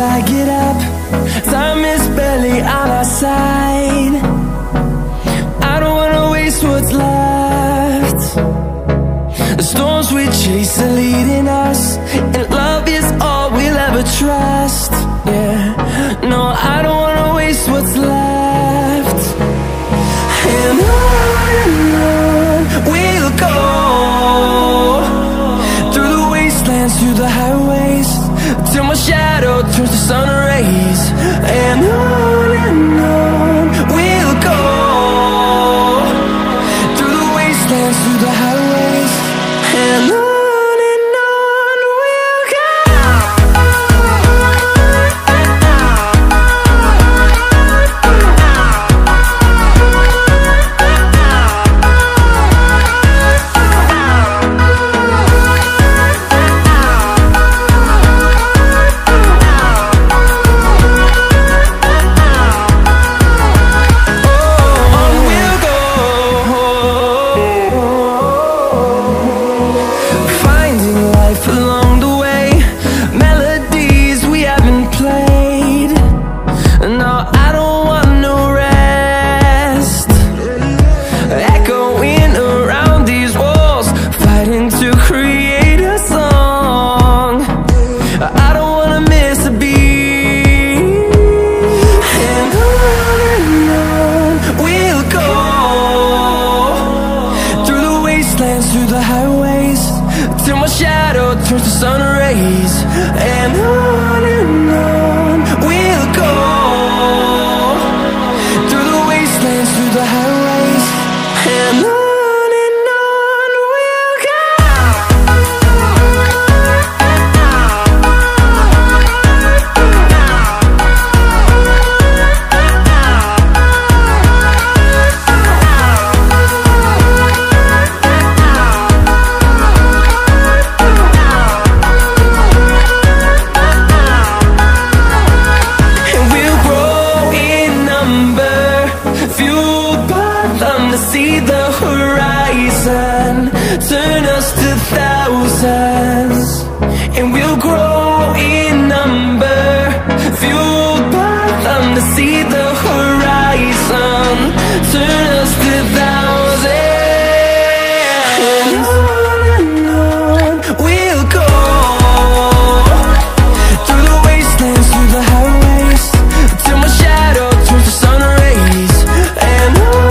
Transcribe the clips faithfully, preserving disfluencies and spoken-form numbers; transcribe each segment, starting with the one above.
I get up. Time is barely on our side. I don't wanna waste what's left. The storms we chase are leading us, and love is all we'll ever trust. Yeah, no, I don't wanna waste what's left. And on and on we'll go, through the wastelands, through the highways, till my shadow turns to sun rays. And on and on we'll go, through the wastelands, through the highways, and on. Through the highways, till my shadow turns to sun rays. And on and on we'll go, through the wastelands, through the highways, and on. See the horizon, turn us to thousands, and we'll grow in number, fueled by them. To see the horizon, turn us to thousands, and on and on we'll go, through the wastelands, through the highways, till my shadow turns to sun rays. And on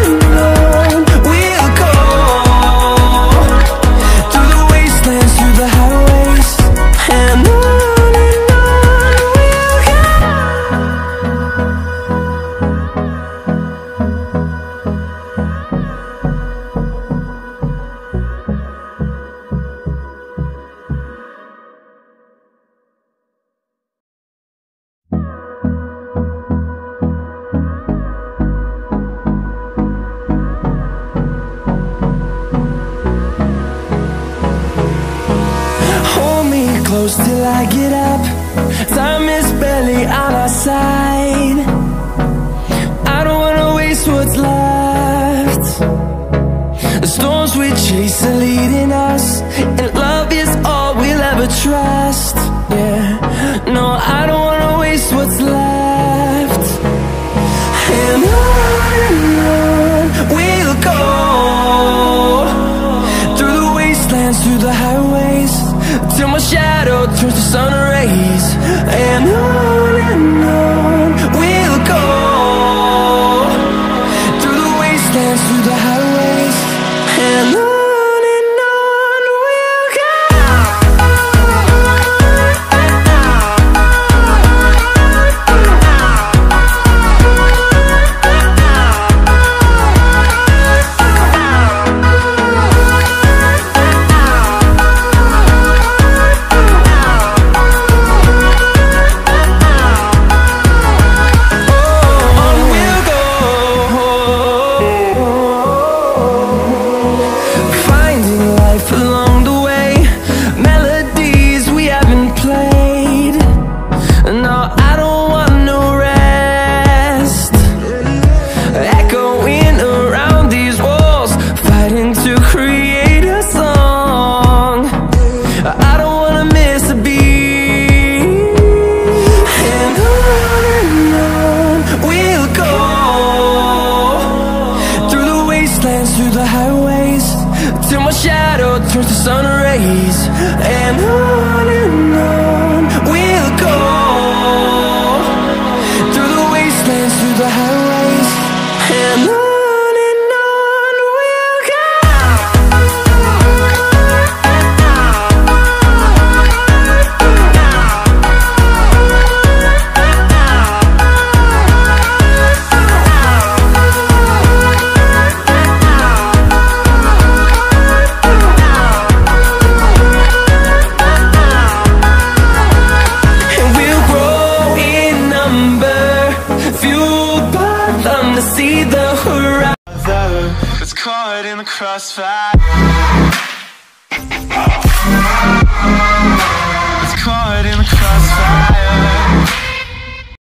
close till I get up. Time is barely on our side. I don't wanna waste what's left. The storms we chase are leading us, and love is all we'll ever trust. Yeah, no, I don't wanna waste what's left. And on and on we'll go, through the wastelands, through the highways, till my shadow turns to sun rays. And on and on we'll go, through the wastelands, through the highways, and on. shadow turns to sun rays, and on and on we'll go, through the wastelands, through the highways, and on. See the horizon that's caught in the crossfire.